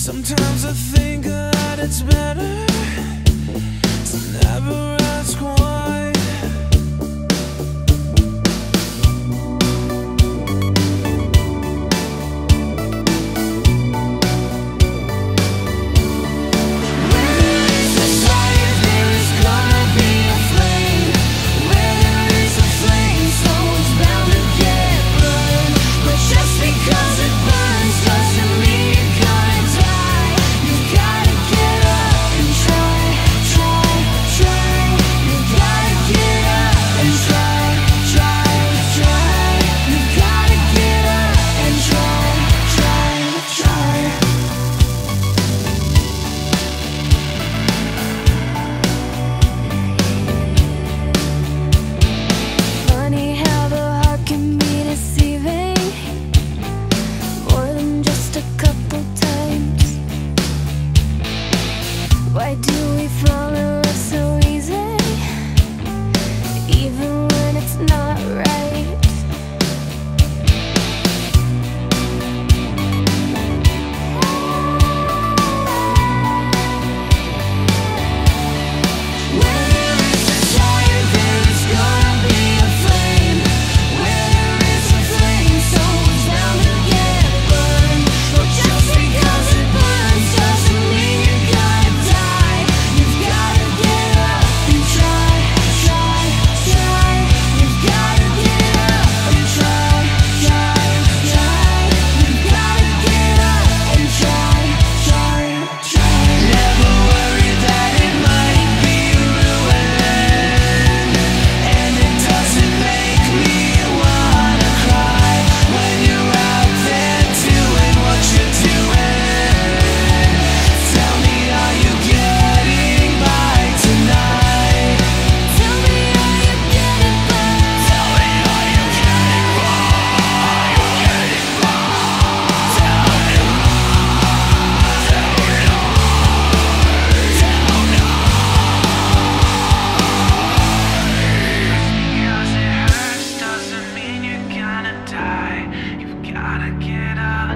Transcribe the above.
Sometimes I think that it's better to never ask why. Why do we fall in love so easy, even when it's not right? Where there is desire, there is gonna be a flame. Where there is a flame, someone's bound to get burned. But just because it burns doesn't mean you're gonna die. You've gotta get up and try, try, try. You've gotta get up and try, try, try. You've gotta get up and try, try, try. Never worry that it might be ruined, and it doesn't make me wanna cry when you're out there doing what you're doing. Tell me, are you getting by tonight? Tell me, are you getting by? Tell me, are you getting by? Are you getting by? Tell me, because it hurts doesn't mean you're gonna die. You've gotta get up